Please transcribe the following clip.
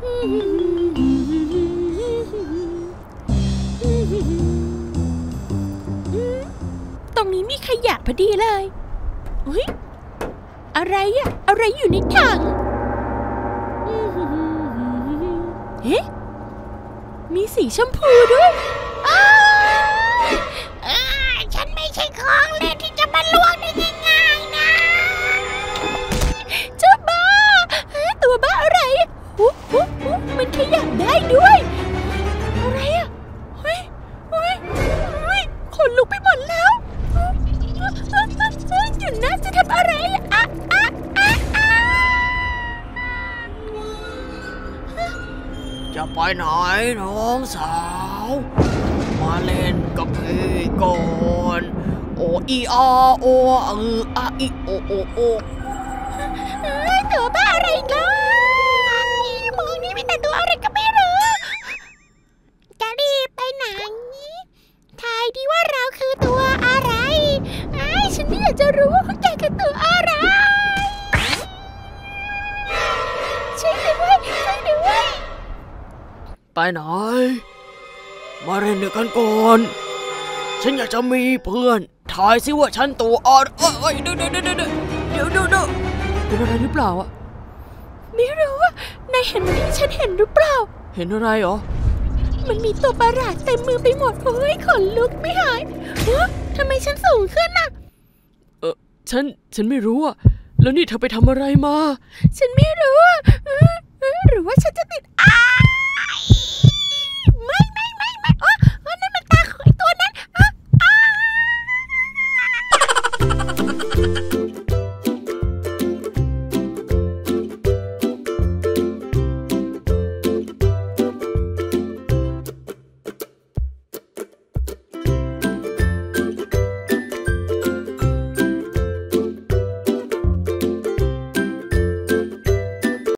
ตรงนี้มีขยะพอดีเลยเฮ้ยอะไรอะอะไรอยู่ในถังเฮ้มีสีชมพูด้วยฉันไม่ใช่ของเล่นที่จะมาล่วงได้ง่ายๆนะเจ้าบ้าตัวบ้าอะไรมันขยับได้ด้วยอะไรอะเฮ้ยขนลุกไปหมดแล้วอยู่น่าจะทำอะไรจะไปไหนน้องสาวมาเล่นกับพี่ก่อนโออีอาโออาอีโอตัวบ้าอะไรกันมองนี่มีแต่ตัวอะไรก็ไม่รู้จะรีบไปไหนทายดีว่าเราคือตัวอะไรฉันไม่อยากจะรู้ว่าพวกแกคือตัวอะไรช่วยด้วยไปไหนมาเล่นด้วยกันก่อนฉันอยากจะมีเพื่อนทายสิว่าฉันตัวอะไรเดี๋ยวเป็นอะไรหรือเปล่าอะไม่รู้ว่านายเห็นเหมือนที่ฉันเห็นหรือเปล่าเห็นอะไรเหรอมันมีตัวประหลาดเต็มมือไปหมดขนลุกไม่หายทำไมฉันสูงขึ้นน่ะฉันไม่รู้อะแล้วนี่เธอไปทำอะไรมาฉันไม่รู้